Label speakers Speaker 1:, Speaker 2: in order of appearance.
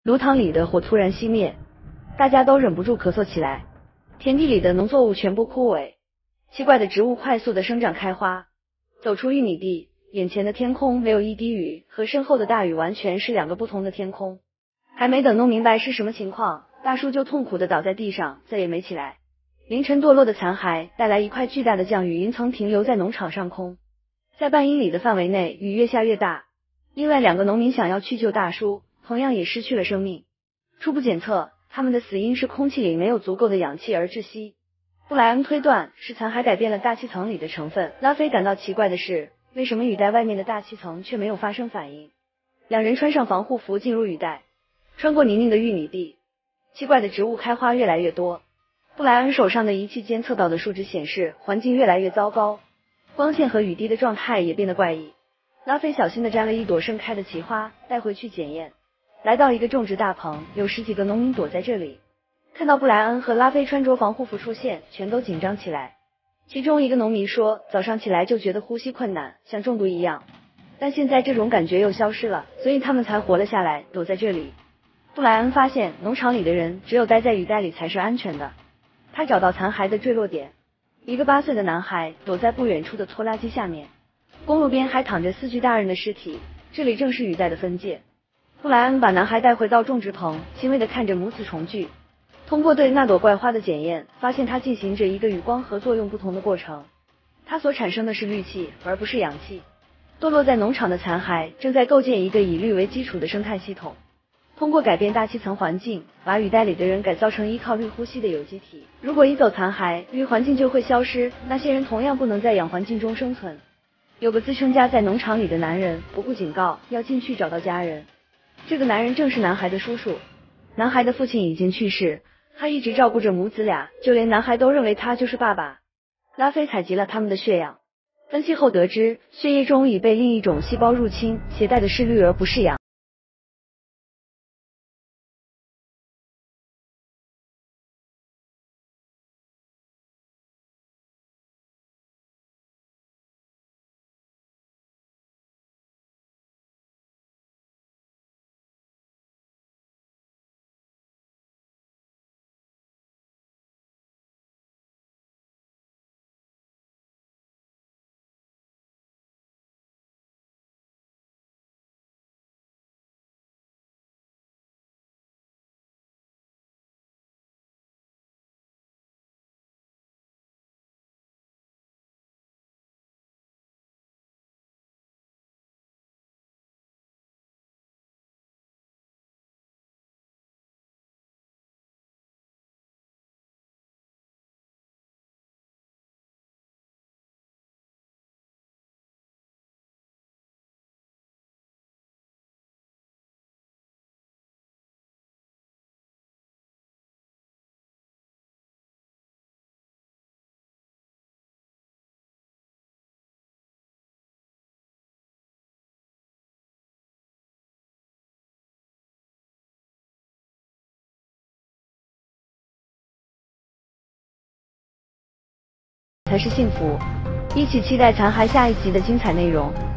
Speaker 1: 炉膛里的火突然熄灭，大家都忍不住咳嗽起来。田地里的农作物全部枯萎，奇怪的植物快速的生长开花。走出玉米地，眼前的天空没有一滴雨，和身后的大雨完全是两个不同的天空。还没等弄明白是什么情况，大树就痛苦的倒在地上，再也没起来。凌晨堕落的残骸带来一块巨大的降雨云层，停留在农场上空。在半英里的范围内，雨越下越大。另外两个农民想要去救大叔，同样也失去了生命。初步检测，他们的死因是空气里没有足够的氧气而窒息。布莱恩推断是残骸改变了大气层里的成分。拉菲感到奇怪的是，为什么雨带外面的大气层却没有发生反应？两人穿上防护服进入雨带，穿过泥泞的玉米地，奇怪的植物开花越来越多。布莱恩手上的仪器监测到的数值显示，环境越来越糟糕，光线和雨滴的状态也变得怪异。拉菲小心地摘了一朵盛开的奇花，带回去检验。来到一个种植大棚，有10几个农民躲在这里。看到布莱恩和拉菲穿着防护服出现，全都紧张起来。其中一个农民说，早上起来就觉得呼吸困难，像中毒一样，但现在这种感觉又消失了，所以他们才活了下来，躲在这里。布莱恩发现，农场里的人只有待在雨带里才是安全的。他找到残骸的坠落点，一个8岁的男孩躲在不远处的拖拉机下面。公路边还躺着4具大人的尸体，这里正是雨带的分界。布莱恩把男孩带回到种植棚，欣慰地看着母子重聚。通过对那朵怪花的检验，发现它进行着一个与光合作用不同的过程，它所产生的是氯气，而不是氧气。堕落在农场的残骸正在构建一个以氯为基础的生态系统，通过改变大气层环境，把雨带里的人改造成依靠氯呼吸的有机体。如果移走残骸，氯环境就会消失，那些人同样不能在氧环境中生存。有个自称家在农场里的男人不顾警告，要进去找到家人。这个男人正是男孩的叔叔。男孩的父亲已经去世，他一直照顾着母子俩，就连男孩都认为他就是爸爸。拉菲采集了他们的血样，分析后得知，血液中已被另一种细胞入侵，携带的是氯而不是氧。才是幸福。一起期待残骸下一集的精彩内容。